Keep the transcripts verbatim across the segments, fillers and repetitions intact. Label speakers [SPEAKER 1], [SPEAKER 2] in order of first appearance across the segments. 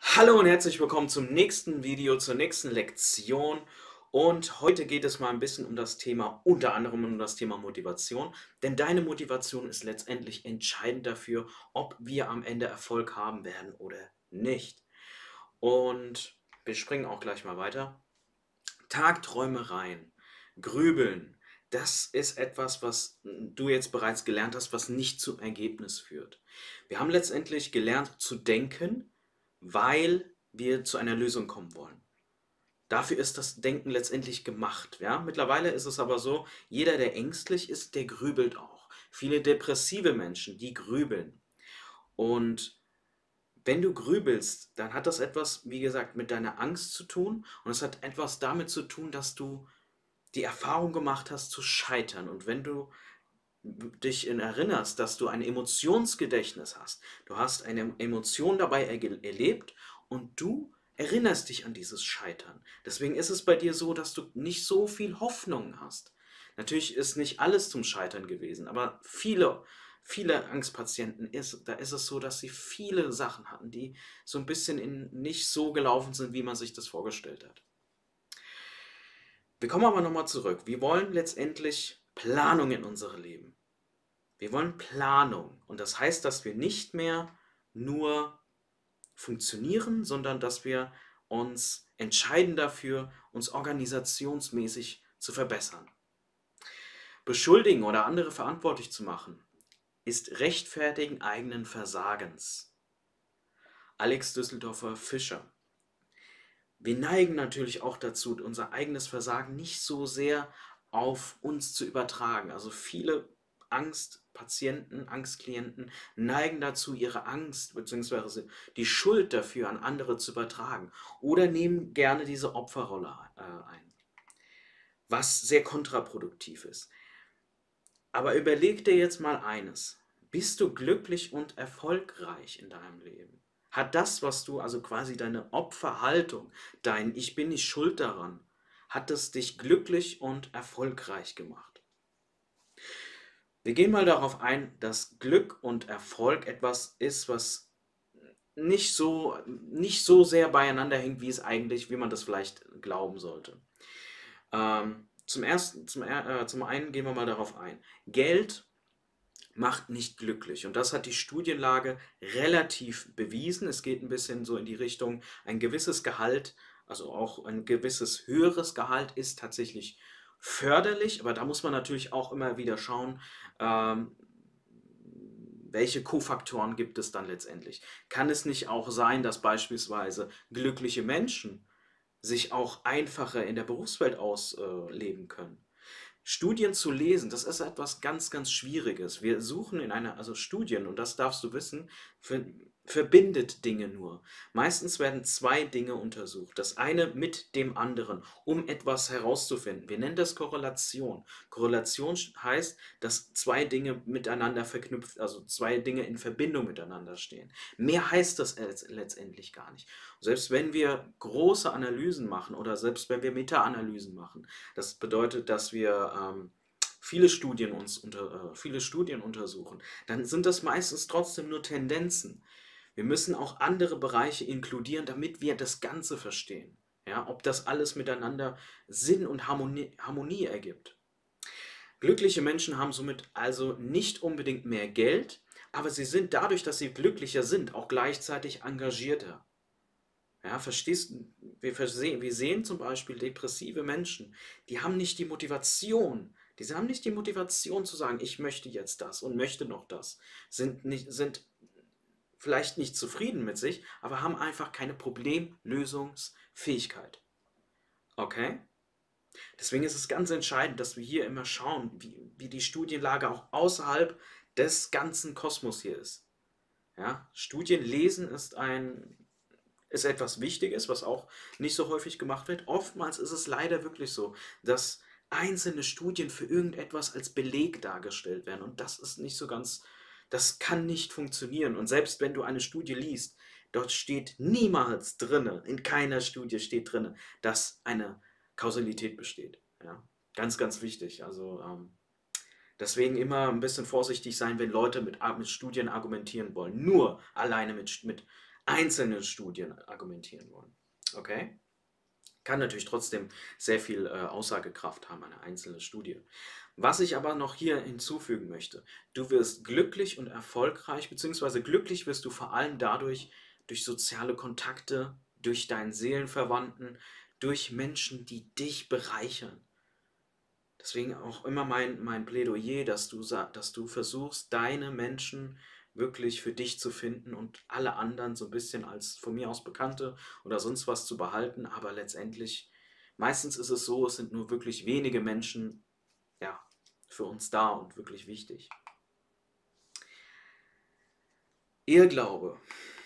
[SPEAKER 1] Hallo und herzlich willkommen zum nächsten Video, zur nächsten Lektion. Und heute geht es mal ein bisschen um das Thema, unter anderem um das Thema Motivation. Denn deine Motivation ist letztendlich entscheidend dafür, ob wir am Ende Erfolg haben werden oder nicht. Und wir springen auch gleich mal weiter. Tagträumereien, Grübeln, das ist etwas, was du jetzt bereits gelernt hast, was nicht zum Ergebnis führt. Wir haben letztendlich gelernt zu denken, weil wir zu einer Lösung kommen wollen. Dafür ist das Denken letztendlich gemacht. Ja? Mittlerweile ist es aber so, jeder, der ängstlich ist, der grübelt auch. Viele depressive Menschen, die grübeln. Und wenn du grübelst, dann hat das etwas, wie gesagt, mit deiner Angst zu tun und es hat etwas damit zu tun, dass du die Erfahrung gemacht hast zu scheitern. Und wenn du dich in erinnerst, dass du ein Emotionsgedächtnis hast, du hast eine Emotion dabei erge- erlebt und du erinnerst dich an dieses Scheitern. Deswegen ist es bei dir so, dass du nicht so viel Hoffnung hast. Natürlich ist nicht alles zum Scheitern gewesen, aber viele, viele Angstpatienten ist, da ist es so, dass sie viele Sachen hatten, die so ein bisschen in, nicht so gelaufen sind, wie man sich das vorgestellt hat. Wir kommen aber nochmal zurück. Wir wollen letztendlich Planung in unserem Leben. Wir wollen Planung. Und das heißt, dass wir nicht mehr nur funktionieren, sondern dass wir uns entscheiden dafür, uns organisationsmäßig zu verbessern. Beschuldigen oder andere verantwortlich zu machen, ist Rechtfertigen eigenen Versagens. Alex Düsseldorfer Fischer. Wir neigen natürlich auch dazu, unser eigenes Versagen nicht so sehr auf uns zu übertragen. Also viele Angstpatienten, Angstklienten neigen dazu, ihre Angst bzw. die Schuld dafür an andere zu übertragen oder nehmen gerne diese Opferrolle äh, ein, was sehr kontraproduktiv ist. Aber überleg dir jetzt mal eines. Bist du glücklich und erfolgreich in deinem Leben? Hat das, was du, also quasi deine Opferhaltung, dein Ich bin nicht schuld daran, hat es dich glücklich und erfolgreich gemacht? Wir gehen mal darauf ein, dass Glück und Erfolg etwas ist, was nicht so, nicht so sehr beieinander hängt, wie es eigentlich, wie man das vielleicht glauben sollte. Ähm, zum ersten, zum, äh, zum einen gehen wir mal darauf ein. Geld macht nicht glücklich. Und das hat die Studienlage relativ bewiesen. Es geht ein bisschen so in die Richtung, ein gewisses Gehalt, also auch ein gewisses höheres Gehalt ist tatsächlich förderlich, aber da muss man natürlich auch immer wieder schauen, ähm, welche Kofaktoren gibt es dann letztendlich. Kann es nicht auch sein, dass beispielsweise glückliche Menschen sich auch einfacher in der Berufswelt ausleben können? Studien zu lesen, das ist etwas ganz, ganz Schwieriges. Wir suchen in einer, also Studien, und das darfst du wissen, ver, verbindet Dinge nur. Meistens werden zwei Dinge untersucht, das eine mit dem anderen, um etwas herauszufinden. Wir nennen das Korrelation. Korrelation heißt, dass zwei Dinge miteinander verknüpft, also zwei Dinge in Verbindung miteinander stehen. Mehr heißt das letztendlich gar nicht. Selbst wenn wir große Analysen machen oder selbst wenn wir Meta-Analysen machen, das bedeutet, dass wir ähm, viele Studien uns unter, äh, viele Studien untersuchen, dann sind das meistens trotzdem nur Tendenzen. Wir müssen auch andere Bereiche inkludieren, damit wir das Ganze verstehen. Ja, ob das alles miteinander Sinn und Harmonie, Harmonie ergibt. Glückliche Menschen haben somit also nicht unbedingt mehr Geld, aber sie sind dadurch, dass sie glücklicher sind, auch gleichzeitig engagierter. Ja, verstehst du? Wir, versehen, wir sehen zum Beispiel depressive Menschen, die haben nicht die Motivation, die haben nicht die Motivation zu sagen, ich möchte jetzt das und möchte noch das, sind, nicht, sind vielleicht nicht zufrieden mit sich, aber haben einfach keine Problemlösungsfähigkeit. Okay? Deswegen ist es ganz entscheidend, dass wir hier immer schauen, wie, wie die Studienlage auch außerhalb des ganzen Kosmos hier ist. Ja? Studien lesen ist ein ist etwas Wichtiges, was auch nicht so häufig gemacht wird. Oftmals ist es leider wirklich so, dass einzelne Studien für irgendetwas als Beleg dargestellt werden. Und das ist nicht so ganz, das kann nicht funktionieren. Und selbst wenn du eine Studie liest, dort steht niemals drinne, in keiner Studie steht drinne, dass eine Kausalität besteht. Ja? Ganz, ganz wichtig. Also ähm, deswegen immer ein bisschen vorsichtig sein, wenn Leute mit, mit Studien argumentieren wollen. Nur alleine mit, mit einzelnen Studien argumentieren wollen. Okay? Kann natürlich trotzdem sehr viel äh, Aussagekraft haben, eine einzelne Studie. Was ich aber noch hier hinzufügen möchte, du wirst glücklich und erfolgreich, beziehungsweise glücklich wirst du vor allem dadurch, durch soziale Kontakte, durch deinen Seelenverwandten, durch Menschen, die dich bereichern. Deswegen auch immer mein, mein Plädoyer, dass du, dass du versuchst, deine Menschen wirklich für dich zu finden und alle anderen so ein bisschen als von mir aus Bekannte oder sonst was zu behalten. Aber letztendlich, meistens ist es so, es sind nur wirklich wenige Menschen, ja, für uns da und wirklich wichtig. Irrglaube.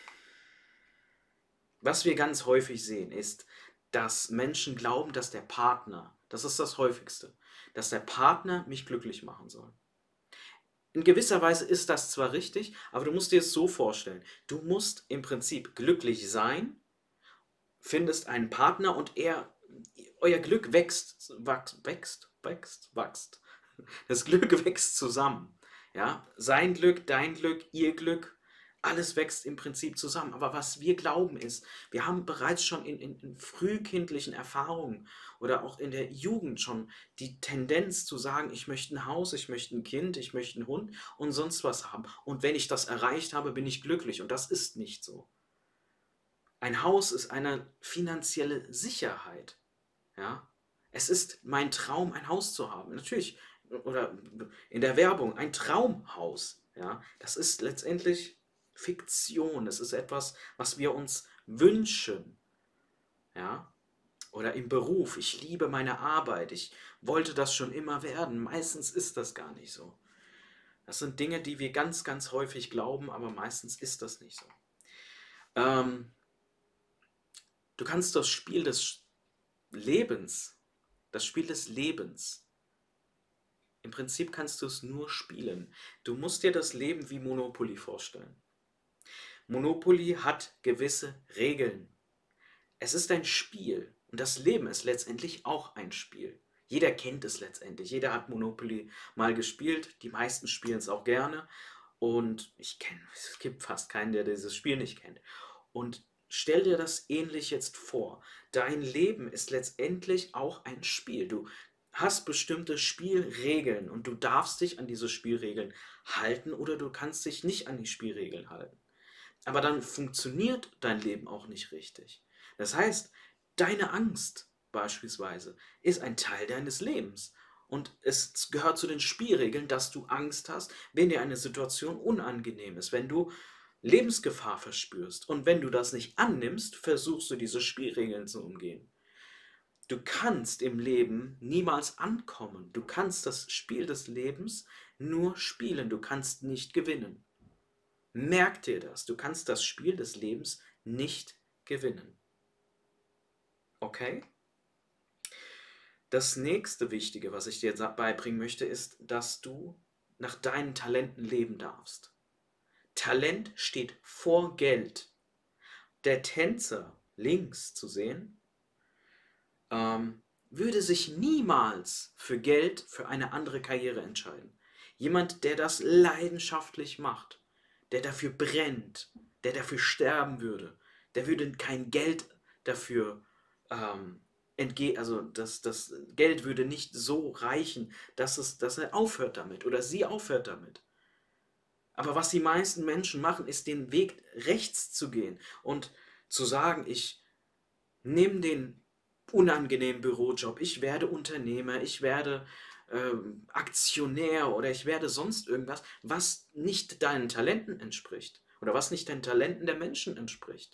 [SPEAKER 1] Was wir ganz häufig sehen, ist, dass Menschen glauben, dass der Partner, das ist das häufigste, dass der Partner mich glücklich machen soll. In gewisser Weise ist das zwar richtig, aber du musst dir es so vorstellen. Du musst im Prinzip glücklich sein, findest einen Partner und er, euer Glück wächst, wächst, wächst, wächst, wächst. Das Glück wächst zusammen. Ja? Sein Glück, dein Glück, ihr Glück, alles wächst im Prinzip zusammen. Aber was wir glauben ist, wir haben bereits schon in, in, in frühkindlichen Erfahrungen oder auch in der Jugend schon die Tendenz zu sagen, ich möchte ein Haus, ich möchte ein Kind, ich möchte einen Hund und sonst was haben. Und wenn ich das erreicht habe, bin ich glücklich. Und das ist nicht so. Ein Haus ist eine finanzielle Sicherheit. Ja? Es ist mein Traum, ein Haus zu haben. Natürlich, oder in der Werbung, ein Traumhaus. Ja? Das ist letztendlich Fiktion. Das ist etwas, was wir uns wünschen. Ja? Oder im Beruf. Ich liebe meine Arbeit. Ich wollte das schon immer werden. Meistens ist das gar nicht so. Das sind Dinge, die wir ganz, ganz häufig glauben, aber meistens ist das nicht so. Ähm, du kannst das Spiel des Lebens, das Spiel des Lebens, im Prinzip kannst du es nur spielen. Du musst dir das Leben wie Monopoly vorstellen. Monopoly hat gewisse Regeln. Es ist ein Spiel und das Leben ist letztendlich auch ein Spiel. Jeder kennt es letztendlich. Jeder hat Monopoly mal gespielt. Die meisten spielen es auch gerne. Und ich kenne, es gibt fast keinen, der dieses Spiel nicht kennt. Und stell dir das ähnlich jetzt vor. Dein Leben ist letztendlich auch ein Spiel. Du hast bestimmte Spielregeln und du darfst dich an diese Spielregeln halten oder du kannst dich nicht an die Spielregeln halten. Aber dann funktioniert dein Leben auch nicht richtig. Das heißt, deine Angst beispielsweise ist ein Teil deines Lebens. Und es gehört zu den Spielregeln, dass du Angst hast, wenn dir eine Situation unangenehm ist, wenn du Lebensgefahr verspürst. Und wenn du das nicht annimmst, versuchst du diese Spielregeln zu umgehen. Du kannst im Leben niemals ankommen. Du kannst das Spiel des Lebens nur spielen. Du kannst nicht gewinnen. Merk dir das. Du kannst das Spiel des Lebens nicht gewinnen. Okay? Das nächste Wichtige, was ich dir beibringen möchte, ist, dass du nach deinen Talenten leben darfst. Talent steht vor Geld. Der Tänzer links zu sehen, ähm, würde sich niemals für Geld für eine andere Karriere entscheiden. Jemand, der das leidenschaftlich macht, der dafür brennt, der dafür sterben würde, der würde kein Geld dafür ähm, entgehen, also das, das Geld würde nicht so reichen, dass, es, dass er aufhört damit oder sie aufhört damit. Aber was die meisten Menschen machen, ist den Weg rechts zu gehen und zu sagen, ich nehme den unangenehmen Bürojob, ich werde Unternehmer, ich werde ähm, Aktionär oder ich werde sonst irgendwas, was nicht deinen Talenten entspricht oder was nicht den Talenten der Menschen entspricht.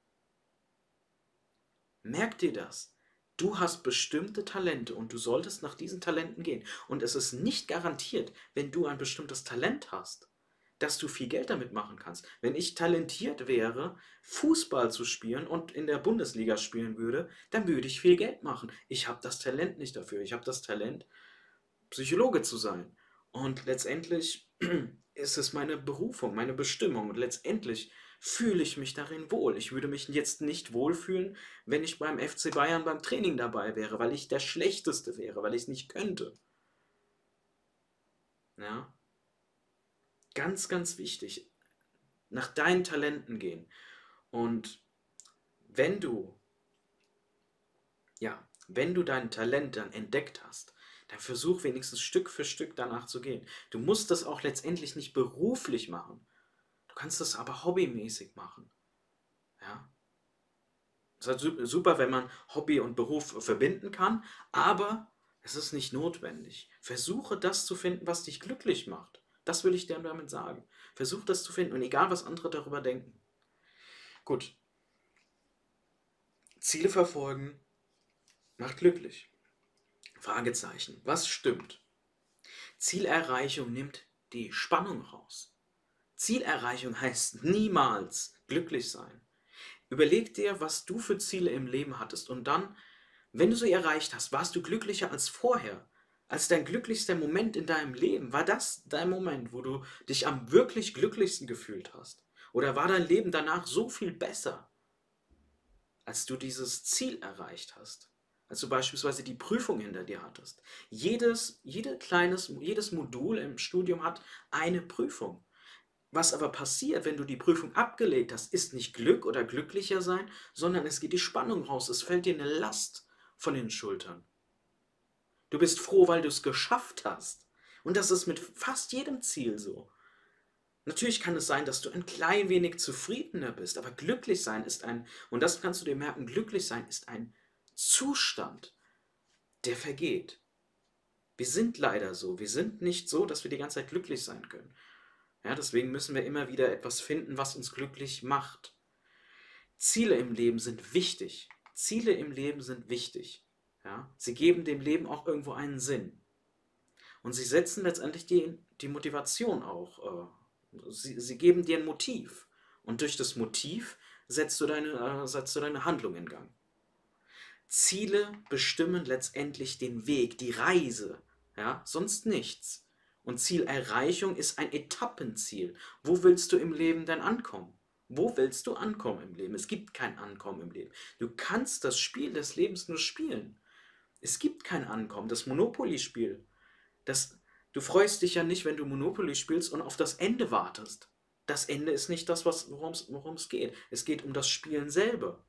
[SPEAKER 1] Merk dir das. Du hast bestimmte Talente und du solltest nach diesen Talenten gehen. Und es ist nicht garantiert, wenn du ein bestimmtes Talent hast, dass du viel Geld damit machen kannst. Wenn ich talentiert wäre, Fußball zu spielen und in der Bundesliga spielen würde, dann würde ich viel Geld machen. Ich habe das Talent nicht dafür. Ich habe das Talent, Psychologe zu sein. Und letztendlich ist es meine Berufung, meine Bestimmung. Und letztendlich fühle ich mich darin wohl. Ich würde mich jetzt nicht wohlfühlen, wenn ich beim F C Bayern beim Training dabei wäre, weil ich der Schlechteste wäre, weil ich es nicht könnte. Ja? Ganz, ganz wichtig. Nach deinen Talenten gehen. Und wenn du, ja, wenn du dein Talent dann entdeckt hast, dann versuch wenigstens Stück für Stück danach zu gehen. Du musst das auch letztendlich nicht beruflich machen. Du kannst das aber hobbymäßig machen. Ja? Es ist halt super, wenn man Hobby und Beruf verbinden kann, aber es ist nicht notwendig. Versuche das zu finden, was dich glücklich macht. Das will ich dir damit sagen. Versuch das zu finden und egal, was andere darüber denken. Gut. Ziele verfolgen macht glücklich. Fragezeichen. Was stimmt? Zielerreichung nimmt die Spannung raus. Zielerreichung heißt niemals glücklich sein. Überleg dir, was du für Ziele im Leben hattest und dann, wenn du sie erreicht hast, warst du glücklicher als vorher. Als dein glücklichster Moment in deinem Leben. War das dein Moment, wo du dich am wirklich glücklichsten gefühlt hast? Oder war dein Leben danach so viel besser, als du dieses Ziel erreicht hast? Als du beispielsweise die Prüfung hinter dir hattest. Jedes, jede kleines, jedes Modul im Studium hat eine Prüfung. Was aber passiert, wenn du die Prüfung abgelegt hast, ist nicht Glück oder glücklicher sein, sondern es geht die Spannung raus. Es fällt dir eine Last von den Schultern. Du bist froh, weil du es geschafft hast. Und das ist mit fast jedem Ziel so. Natürlich kann es sein, dass du ein klein wenig zufriedener bist, aber glücklich sein ist ein, und das kannst du dir merken, glücklich sein ist ein Zustand, der vergeht. Wir sind leider so. Wir sind nicht so, dass wir die ganze Zeit glücklich sein können. Ja, deswegen müssen wir immer wieder etwas finden, was uns glücklich macht. Ziele im Leben sind wichtig. Ziele im Leben sind wichtig. Ja, sie geben dem Leben auch irgendwo einen Sinn. Und sie setzen letztendlich die, die Motivation auch. Äh, sie, sie geben dir ein Motiv. Und durch das Motiv setzt du deine, äh, setzt du deine Handlung in Gang. Ziele bestimmen letztendlich den Weg, die Reise. Ja, sonst nichts. Und Zielerreichung ist ein Etappenziel. Wo willst du im Leben denn ankommen? Wo willst du ankommen im Leben? Es gibt kein Ankommen im Leben. Du kannst das Spiel des Lebens nur spielen. Es gibt kein Ankommen. Das Monopoly-Spiel. Das, du freust dich ja nicht, wenn du Monopoly spielst und auf das Ende wartest. Das Ende ist nicht das, worum es geht. Es geht um das Spielen selber.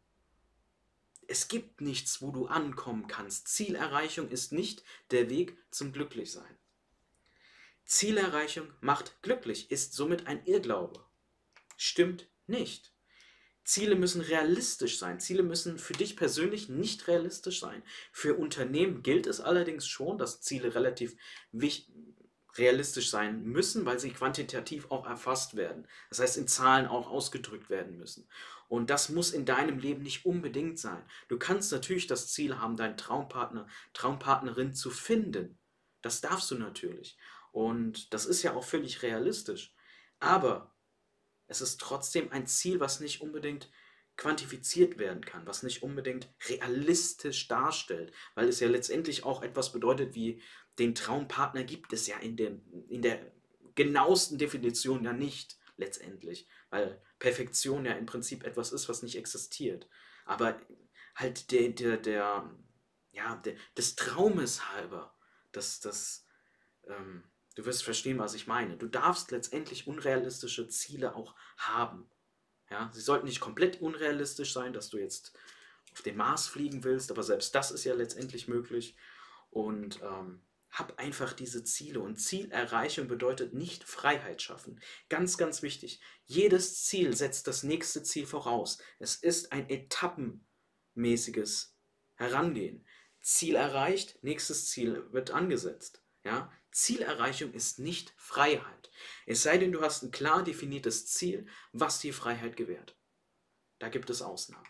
[SPEAKER 1] Es gibt nichts, wo du ankommen kannst. Zielerreichung ist nicht der Weg zum Glücklichsein. Zielerreichung macht glücklich, ist somit ein Irrglaube. Stimmt nicht. Ziele müssen realistisch sein. Ziele müssen für dich persönlich nicht realistisch sein. Für Unternehmen gilt es allerdings schon, dass Ziele relativ realistisch sein müssen, weil sie quantitativ auch erfasst werden. Das heißt, in Zahlen auch ausgedrückt werden müssen. Und das muss in deinem Leben nicht unbedingt sein. Du kannst natürlich das Ziel haben, deinen Traumpartner, Traumpartnerin zu finden. Das darfst du natürlich. Und das ist ja auch völlig realistisch. Aber es ist trotzdem ein Ziel, was nicht unbedingt quantifiziert werden kann, was nicht unbedingt realistisch darstellt, weil es ja letztendlich auch etwas bedeutet wie, den Traumpartner gibt es ja in der, in der genauesten Definition ja nicht letztendlich, weil Perfektion ja im Prinzip etwas ist, was nicht existiert. Aber halt der, der, der, ja, der, des Traumes halber, das, das, ähm, du wirst verstehen, was ich meine. Du darfst letztendlich unrealistische Ziele auch haben. Ja, sie sollten nicht komplett unrealistisch sein, dass du jetzt auf den Mars fliegen willst, aber selbst das ist ja letztendlich möglich. Und ähm, hab einfach diese Ziele. Und Zielerreichung bedeutet nicht Freiheit schaffen. Ganz, ganz wichtig. Jedes Ziel setzt das nächste Ziel voraus. Es ist ein etappenmäßiges Herangehen. Ziel erreicht, nächstes Ziel wird angesetzt. Ja? Zielerreichung ist nicht Freiheit. Es sei denn, du hast ein klar definiertes Ziel, was dir Freiheit gewährt. Da gibt es Ausnahmen.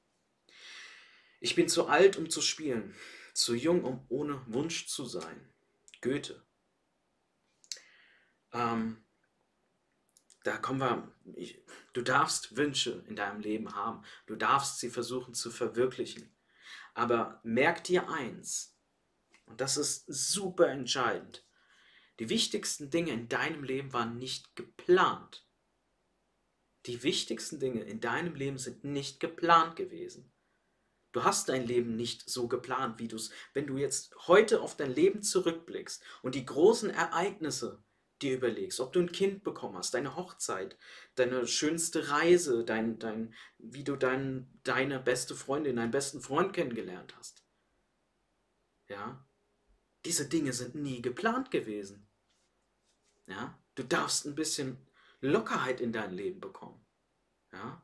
[SPEAKER 1] Ich bin zu alt, um zu spielen, zu jung, um ohne Wunsch zu sein. Goethe. Ähm, da kommen wir, ich, du darfst Wünsche in deinem Leben haben, du darfst sie versuchen zu verwirklichen. Aber merk dir eins, und das ist super entscheidend, die wichtigsten Dinge in deinem Leben waren nicht geplant. Die wichtigsten Dinge in deinem Leben sind nicht geplant gewesen. Du hast dein Leben nicht so geplant, wie du es, wenn du jetzt heute auf dein Leben zurückblickst und die großen Ereignisse dir überlegst, ob du ein Kind bekommen hast, deine Hochzeit, deine schönste Reise, dein, dein, wie du dein, deine beste Freundin, deinen besten Freund kennengelernt hast. Ja, diese Dinge sind nie geplant gewesen. Ja, du darfst ein bisschen Lockerheit in dein Leben bekommen. Ja,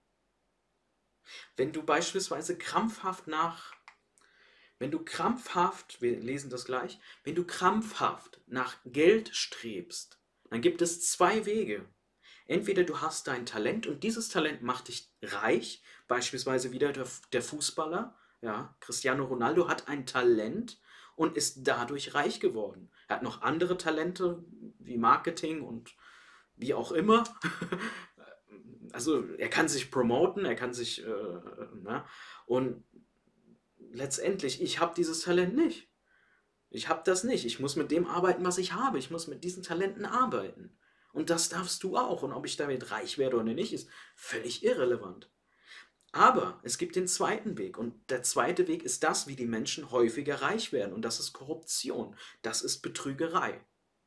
[SPEAKER 1] wenn du beispielsweise krampfhaft nach, wenn du krampfhaft, wir lesen das gleich, wenn du krampfhaft nach Geld strebst, dann gibt es zwei Wege. Entweder du hast dein Talent und dieses Talent macht dich reich, beispielsweise wieder der, der Fußballer, ja, Cristiano Ronaldo hat ein Talent und ist dadurch reich geworden. Er hat noch andere Talente wie Marketing und wie auch immer. Also er kann sich promoten, er kann sich, äh, ne? Und letztendlich, ich habe dieses Talent nicht. Ich habe das nicht. Ich muss mit dem arbeiten, was ich habe. Ich muss mit diesen Talenten arbeiten. Und das darfst du auch. Und ob ich damit reich werde oder nicht, ist völlig irrelevant. Aber es gibt den zweiten Weg. Und der zweite Weg ist das, wie die Menschen häufiger reich werden. Und das ist Korruption. Das ist Betrügerei.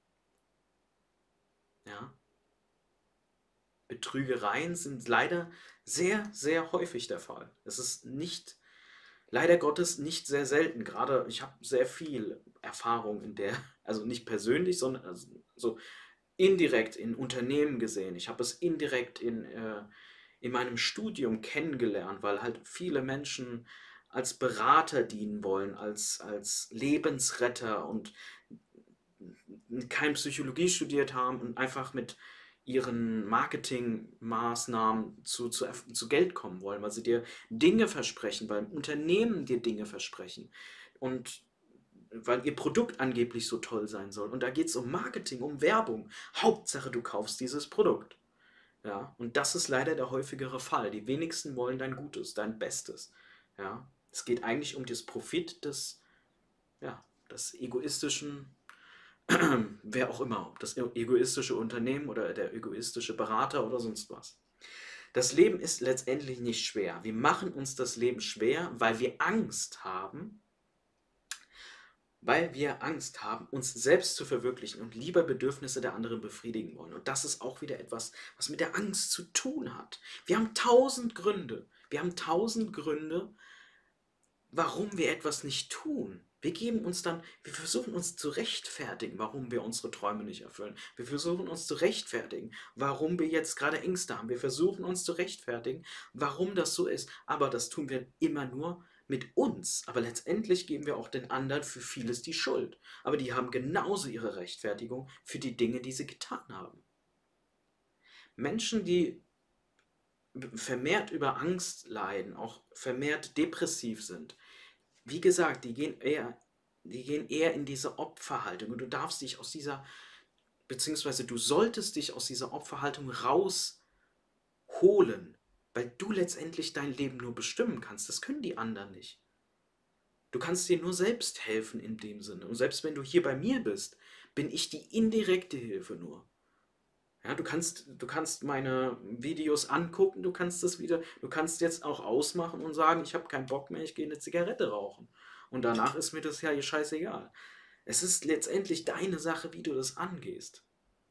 [SPEAKER 1] Ja? Betrügereien sind leider sehr, sehr häufig der Fall. Es ist nicht, leider Gottes, nicht sehr selten. Gerade ich habe sehr viel Erfahrung in der, also nicht persönlich, sondern also so indirekt in Unternehmen gesehen. Ich habe es indirekt in, äh, in meinem Studium kennengelernt, weil halt viele Menschen als Berater dienen wollen, als, als Lebensretter und kein Psychologie studiert haben und einfach mit ihren Marketingmaßnahmen zu, zu, zu Geld kommen wollen, weil sie dir Dinge versprechen, weil Unternehmen dir Dinge versprechen und weil ihr Produkt angeblich so toll sein soll. Und da geht es um Marketing, um Werbung. Hauptsache, du kaufst dieses Produkt. Ja, und das ist leider der häufigere Fall. Die wenigsten wollen dein Gutes, dein Bestes. Ja, es geht eigentlich um das Profit des, ja, des egoistischen, wer auch immer, ob das egoistische Unternehmen oder der egoistische Berater oder sonst was. Das Leben ist letztendlich nicht schwer. Wir machen uns das Leben schwer, weil wir Angst haben, weil wir Angst haben, uns selbst zu verwirklichen und lieber Bedürfnisse der anderen befriedigen wollen. Und das ist auch wieder etwas, was mit der Angst zu tun hat. Wir haben tausend Gründe. Wir haben tausend Gründe, warum wir etwas nicht tun. Wir geben uns dann, wir versuchen uns zu rechtfertigen, warum wir unsere Träume nicht erfüllen. Wir versuchen uns zu rechtfertigen, warum wir jetzt gerade Ängste haben. Wir versuchen uns zu rechtfertigen, warum das so ist. Aber das tun wir immer nur mit uns. Aber letztendlich geben wir auch den anderen für vieles die Schuld. Aber die haben genauso ihre Rechtfertigung für die Dinge, die sie getan haben. Menschen, die vermehrt über Angst leiden, auch vermehrt depressiv sind, wie gesagt, die gehen eher, die gehen eher in diese Opferhaltung und du darfst dich aus dieser, beziehungsweise du solltest dich aus dieser Opferhaltung rausholen, weil du letztendlich dein Leben nur bestimmen kannst. Das können die anderen nicht. Du kannst dir nur selbst helfen in dem Sinne. Und selbst wenn du hier bei mir bist, bin ich die indirekte Hilfe nur. Ja, du kannst, du kannst meine Videos angucken, du kannst das wieder, du kannst jetzt auch ausmachen und sagen, ich habe keinen Bock mehr, ich gehe eine Zigarette rauchen. Und danach ist mir das ja hier scheißegal. Es ist letztendlich deine Sache, wie du das angehst.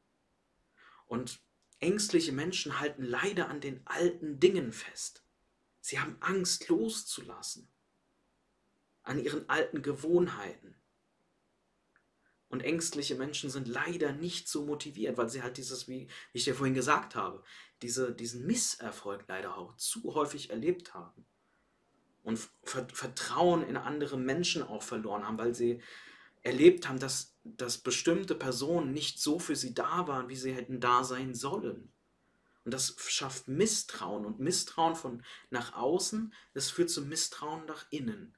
[SPEAKER 1] Und ängstliche Menschen halten leider an den alten Dingen fest. Sie haben Angst loszulassen. An ihren alten Gewohnheiten. Und ängstliche Menschen sind leider nicht so motiviert, weil sie halt dieses, wie ich dir vorhin gesagt habe, diese, diesen Misserfolg leider auch zu häufig erlebt haben. Und Vertrauen in andere Menschen auch verloren haben, weil sie erlebt haben, dass, dass bestimmte Personen nicht so für sie da waren, wie sie hätten da sein sollen. Und das schafft Misstrauen. Und Misstrauen von nach außen, das führt zu Misstrauen nach innen.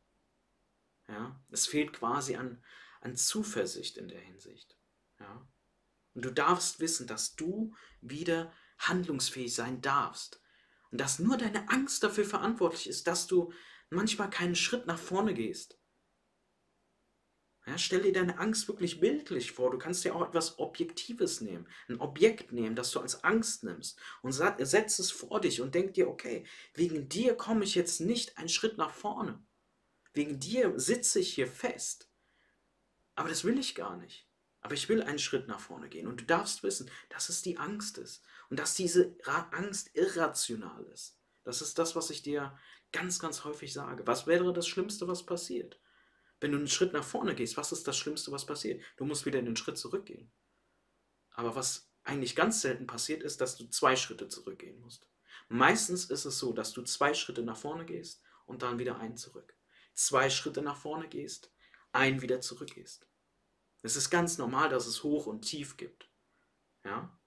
[SPEAKER 1] Ja? Es fehlt quasi an, an Zuversicht in der Hinsicht. Ja? Und du darfst wissen, dass du wieder handlungsfähig sein darfst. Und dass nur deine Angst dafür verantwortlich ist, dass du manchmal keinen Schritt nach vorne gehst. Ja, stell dir deine Angst wirklich bildlich vor. Du kannst dir auch etwas Objektives nehmen. Ein Objekt nehmen, das du als Angst nimmst. Und setz es vor dich und denk dir, okay, wegen dir komme ich jetzt nicht einen Schritt nach vorne. Wegen dir sitze ich hier fest. Aber das will ich gar nicht. Aber ich will einen Schritt nach vorne gehen. Und du darfst wissen, dass es die Angst ist. Und dass diese Ra- Angst irrational ist. Das ist das, was ich dir ganz, ganz häufig sage. Was wäre das Schlimmste, was passiert? Wenn du einen Schritt nach vorne gehst, was ist das Schlimmste, was passiert? Du musst wieder einen Schritt zurückgehen. Aber was eigentlich ganz selten passiert, ist, dass du zwei Schritte zurückgehen musst. Meistens ist es so, dass du zwei Schritte nach vorne gehst und dann wieder einen zurück. Zwei Schritte nach vorne gehst, einen wieder zurückgehst. Es ist ganz normal, dass es Hoch und Tief gibt. Ja?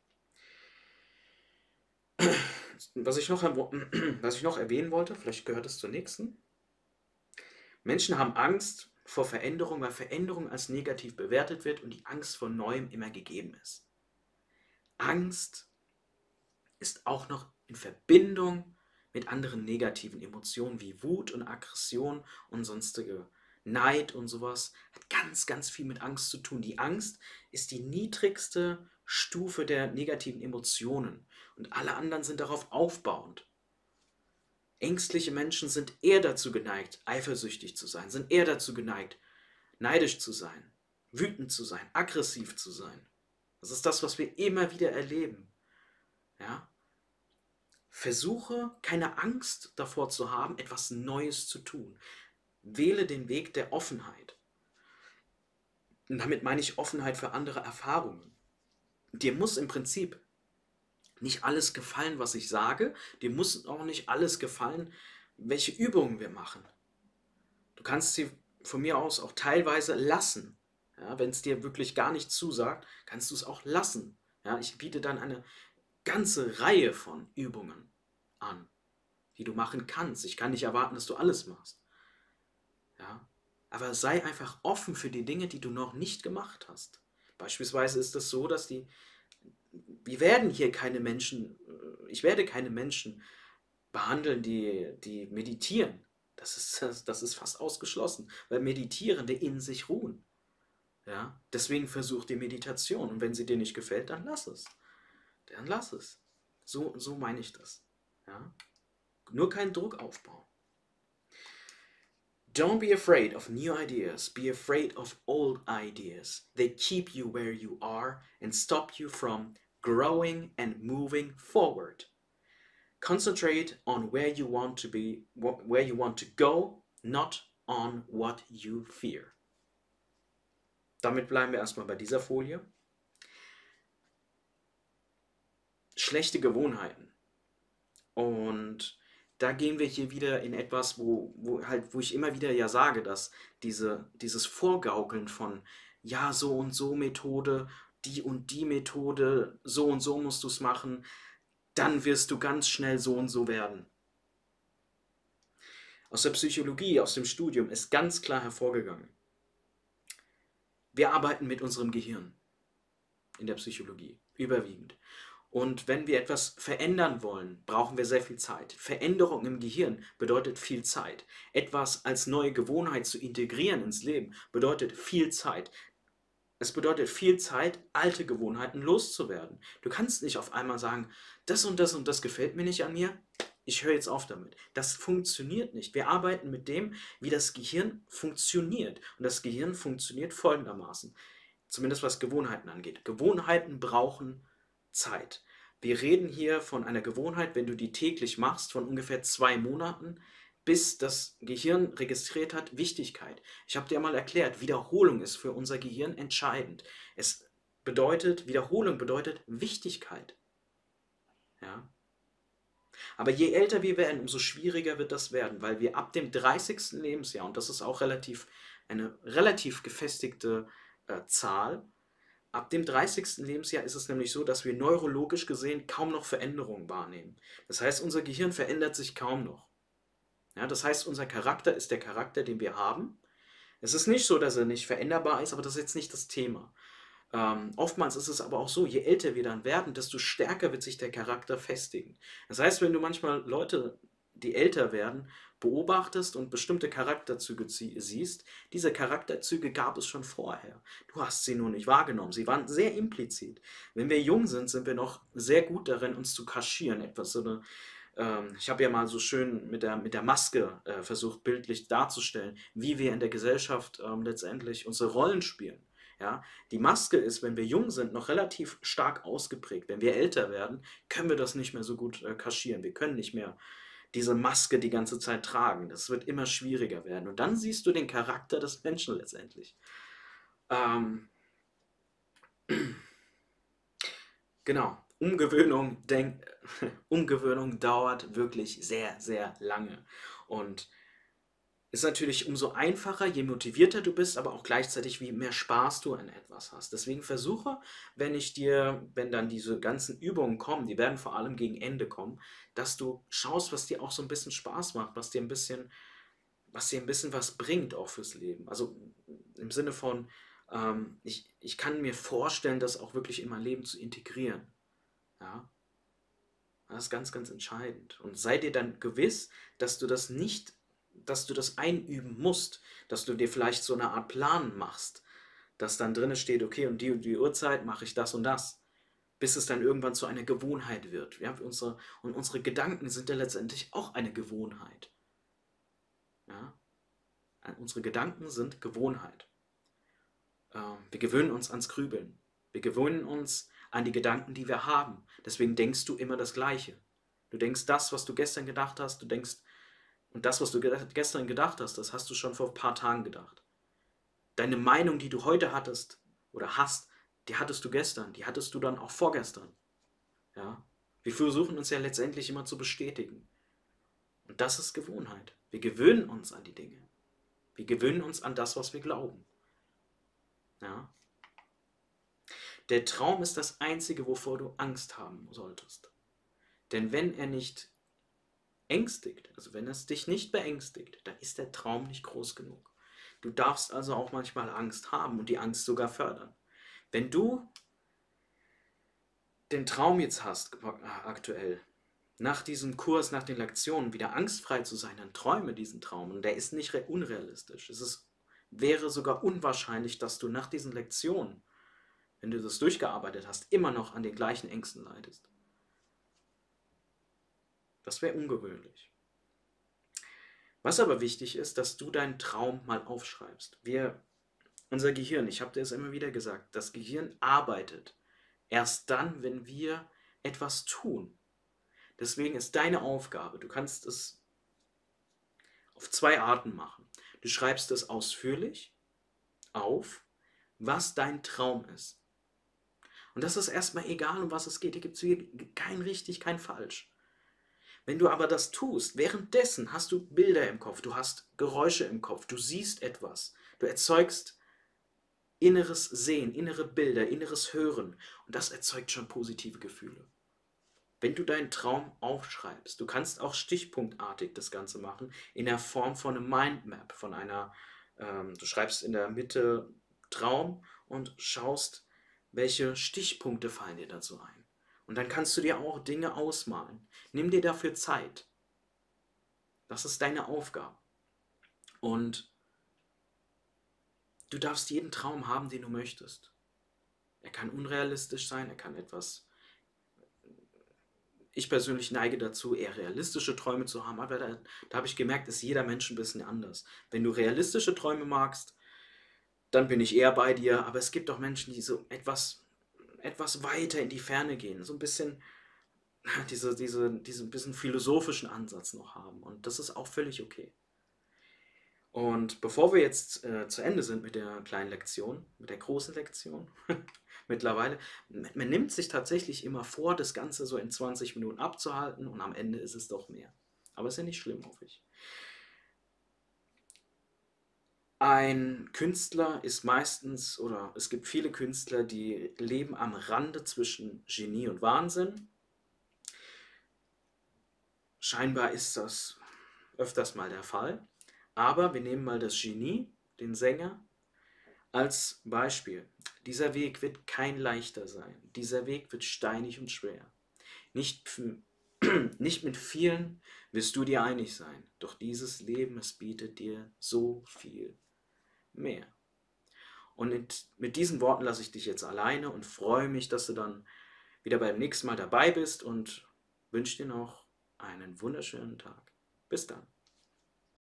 [SPEAKER 1] Was ich noch, was ich noch erwähnen wollte, vielleicht gehört es zur nächsten. Menschen haben Angst vor Veränderung, weil Veränderung als negativ bewertet wird und die Angst vor Neuem immer gegeben ist. Angst ist auch noch in Verbindung mit anderen negativen Emotionen wie Wut und Aggression und sonstige Neid und sowas. Hat ganz, ganz viel mit Angst zu tun. Die Angst ist die niedrigste Stufe der negativen Emotionen und alle anderen sind darauf aufbauend. Ängstliche Menschen sind eher dazu geneigt, eifersüchtig zu sein, sind eher dazu geneigt, neidisch zu sein, wütend zu sein, aggressiv zu sein. Das ist das, was wir immer wieder erleben. Ja? Versuche keine Angst davor zu haben, etwas Neues zu tun. Wähle den Weg der Offenheit. Und damit meine ich Offenheit für andere Erfahrungen. Dir muss im Prinzip nicht alles gefallen, was ich sage. Dir muss auch nicht alles gefallen, welche Übungen wir machen. Du kannst sie von mir aus auch teilweise lassen. Ja, wenn es dir wirklich gar nicht zusagt, kannst du es auch lassen. Ja, ich biete dann eine ganze Reihe von Übungen an, die du machen kannst. Ich kann nicht erwarten, dass du alles machst. Ja, aber sei einfach offen für die Dinge, die du noch nicht gemacht hast. Beispielsweise ist es so, dass die, wir werden hier keine Menschen, ich werde keine Menschen behandeln, die, die meditieren. Das ist, das, das ist fast ausgeschlossen, weil Meditierende in sich ruhen. Ja, deswegen versuch die Meditation und wenn sie dir nicht gefällt, dann lass es. Dann lass es. So, so meine ich das. Ja? Nur keinen Druck aufbauen. Don't be afraid of new ideas. Be afraid of old ideas. They keep you where you are and stop you from growing and moving forward. Concentrate on where you want to be, where you want to go, not on what you fear. Damit bleiben wir erstmal bei dieser Folie. Schlechte Gewohnheiten. Und da gehen wir hier wieder in etwas, wo, wo, halt, wo ich immer wieder ja sage, dass diese, dieses Vorgaukeln von ja, so und so Methode, die und die Methode, so und so musst du es machen, dann wirst du ganz schnell so und so werden. Aus der Psychologie, aus dem Studium ist ganz klar hervorgegangen. Wir arbeiten mit unserem Gehirn in der Psychologie, überwiegend. Und wenn wir etwas verändern wollen, brauchen wir sehr viel Zeit. Veränderung im Gehirn bedeutet viel Zeit. Etwas als neue Gewohnheit zu integrieren ins Leben bedeutet viel Zeit. Es bedeutet viel Zeit, alte Gewohnheiten loszuwerden. Du kannst nicht auf einmal sagen, das und das und das gefällt mir nicht an mir, ich höre jetzt auf damit. Das funktioniert nicht. Wir arbeiten mit dem, wie das Gehirn funktioniert. Und das Gehirn funktioniert folgendermaßen, zumindest was Gewohnheiten angeht. Gewohnheiten brauchen Zeit. Wir reden hier von einer Gewohnheit, wenn du die täglich machst, von ungefähr zwei Monaten, bis das Gehirn registriert hat, Wichtigkeit. Ich habe dir mal erklärt, Wiederholung ist für unser Gehirn entscheidend. Es bedeutet, Wiederholung bedeutet Wichtigkeit. Ja? Aber je älter wir werden, umso schwieriger wird das werden, weil wir ab dem dreißigsten Lebensjahr, und das ist auch relativ eine relativ gefestigte äh, Zahl, ab dem dreißigsten Lebensjahr ist es nämlich so, dass wir neurologisch gesehen kaum noch Veränderungen wahrnehmen. Das heißt, unser Gehirn verändert sich kaum noch. Ja, das heißt, unser Charakter ist der Charakter, den wir haben. Es ist nicht so, dass er nicht veränderbar ist, aber das ist jetzt nicht das Thema. Ähm, oftmals ist es aber auch so, je älter wir dann werden, desto stärker wird sich der Charakter festigen. Das heißt, wenn du manchmal Leute, die älter werden, beobachtest und bestimmte Charakterzüge siehst, diese Charakterzüge gab es schon vorher. Du hast sie nur nicht wahrgenommen. Sie waren sehr implizit. Wenn wir jung sind, sind wir noch sehr gut darin, uns zu kaschieren. Etwas so eine ähm, ich habe ja mal so schön mit der, mit der Maske äh, versucht, bildlich darzustellen, wie wir in der Gesellschaft ähm, letztendlich unsere Rollen spielen. Ja? Die Maske ist, wenn wir jung sind, noch relativ stark ausgeprägt. Wenn wir älter werden, können wir das nicht mehr so gut äh, kaschieren. Wir können nicht mehr diese Maske die ganze Zeit tragen. Das wird immer schwieriger werden. Und dann siehst du den Charakter des Menschen letztendlich. Ähm, genau. Umgewöhnung, denk, Umgewöhnung dauert wirklich sehr, sehr lange. Und ist natürlich umso einfacher, je motivierter du bist, aber auch gleichzeitig, wie mehr Spaß du an etwas hast. Deswegen versuche, wenn ich dir, wenn dann diese ganzen Übungen kommen, die werden vor allem gegen Ende kommen, dass du schaust, was dir auch so ein bisschen Spaß macht, was dir ein bisschen, was dir ein bisschen was bringt auch fürs Leben. Also im Sinne von, ähm, ich, ich kann mir vorstellen, das auch wirklich in mein Leben zu integrieren. Ja, das ist ganz, ganz entscheidend. Und sei dir dann gewiss, dass du das nicht, dass du das einüben musst, dass du dir vielleicht so eine Art Plan machst, dass dann drin steht, okay, um die und die Uhrzeit mache ich das und das, bis es dann irgendwann zu einer Gewohnheit wird. Ja, unsere, und unsere Gedanken sind ja letztendlich auch eine Gewohnheit. Ja? Unsere Gedanken sind Gewohnheit. Ähm, wir gewöhnen uns ans Grübeln. Wir gewöhnen uns an die Gedanken, die wir haben. Deswegen denkst du immer das Gleiche. Du denkst das, was du gestern gedacht hast, du denkst, und das, was du gestern gedacht hast, das hast du schon vor ein paar Tagen gedacht. Deine Meinung, die du heute hattest oder hast, die hattest du gestern, die hattest du dann auch vorgestern. Ja? Wir versuchen uns ja letztendlich immer zu bestätigen. Und das ist Gewohnheit. Wir gewöhnen uns an die Dinge. Wir gewöhnen uns an das, was wir glauben. Ja? Der Traum ist das Einzige, wovor du Angst haben solltest. Denn wenn er nicht ängstigt, also wenn es dich nicht beängstigt, dann ist der Traum nicht groß genug. Du darfst also auch manchmal Angst haben und die Angst sogar fördern. Wenn du den Traum jetzt hast, aktuell, nach diesem Kurs, nach den Lektionen, wieder angstfrei zu sein, dann träume diesen Traum. Und der ist nicht unrealistisch. Es ist, wäre sogar unwahrscheinlich, dass du nach diesen Lektionen, wenn du das durchgearbeitet hast, immer noch an den gleichen Ängsten leidest. Das wäre ungewöhnlich. Was aber wichtig ist, dass du deinen Traum mal aufschreibst. Wir, unser Gehirn, ich habe dir das immer wieder gesagt, das Gehirn arbeitet erst dann, wenn wir etwas tun. Deswegen ist deine Aufgabe, du kannst es auf zwei Arten machen. Du schreibst es ausführlich auf, was dein Traum ist. Und das ist erstmal egal, um was es geht. Hier gibt es kein richtig, kein falsch. Wenn du aber das tust, währenddessen hast du Bilder im Kopf, du hast Geräusche im Kopf, du siehst etwas, du erzeugst inneres Sehen, innere Bilder, inneres Hören und das erzeugt schon positive Gefühle. Wenn du deinen Traum aufschreibst, du kannst auch stichpunktartig das Ganze machen, in der Form von einem Mindmap, von einer, ähm, du schreibst in der Mitte Traum und schaust, welche Stichpunkte fallen dir dazu ein. Und dann kannst du dir auch Dinge ausmalen. Nimm dir dafür Zeit. Das ist deine Aufgabe. Und du darfst jeden Traum haben, den du möchtest. Er kann unrealistisch sein, er kann etwas... Ich persönlich neige dazu, eher realistische Träume zu haben, aber da, da habe ich gemerkt, ist jeder Mensch ein bisschen anders. Wenn du realistische Träume magst, dann bin ich eher bei dir, aber es gibt auch Menschen, die so etwas, etwas weiter in die Ferne gehen, so ein bisschen... Diese, diese, diesen bisschen philosophischen Ansatz noch haben. Und das ist auch völlig okay. Und bevor wir jetzt äh, zu Ende sind mit der kleinen Lektion, mit der großen Lektion, mittlerweile, man nimmt sich tatsächlich immer vor, das Ganze so in zwanzig Minuten abzuhalten und am Ende ist es doch mehr. Aber ist ja nicht schlimm, hoffe ich. Ein Künstler ist meistens, oder es gibt viele Künstler, die leben am Rande zwischen Genie und Wahnsinn. Scheinbar ist das öfters mal der Fall. Aber wir nehmen mal das Genie, den Sänger, als Beispiel. Dieser Weg wird kein leichter sein. Dieser Weg wird steinig und schwer. Nicht, nicht mit vielen wirst du dir einig sein. Doch dieses Leben, es bietet dir so viel mehr. Und mit, mit diesen Worten lasse ich dich jetzt alleine und freue mich, dass du dann wieder beim nächsten Mal dabei bist und wünsche dir noch einen wunderschönen Tag. Bis dann.